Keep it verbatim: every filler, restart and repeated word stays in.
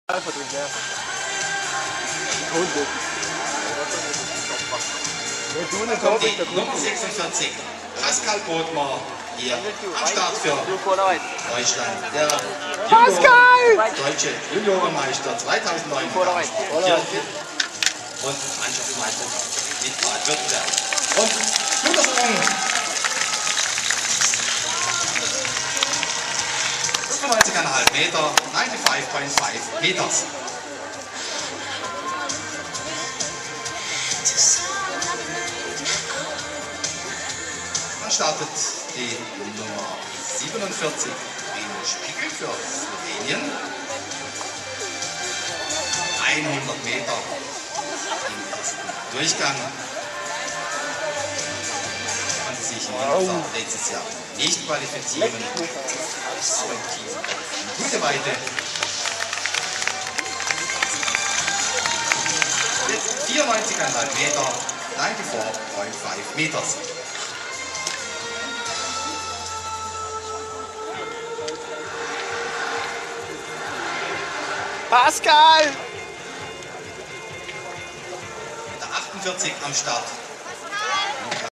Alpha drin, ja. Hunde. Kommt die Nummer sechsundvierzig, Pascal Bodmer, hier am Start für Deutschland. Der Pascal! Deutsche Juniorenmeister zweitausendneun und Mannschaftsmeister mit Baden-Württemberg. Und Schultersprung. fünfundneunzig Komma fünf Meter, fünfundneunzig Komma fünf Meters. Dann startet die Nummer siebenundvierzig, Rino Spiegel für Slowenien. hundert Meter im ersten Durchgang. Konnte sich in letztes Jahr nicht qualifizieren. Gute Weite. Jetzt vierundneunzig Komma fünf Meter, vierundneunzig Komma fünf Meters. Pascal! Der achtundvierzig am Start.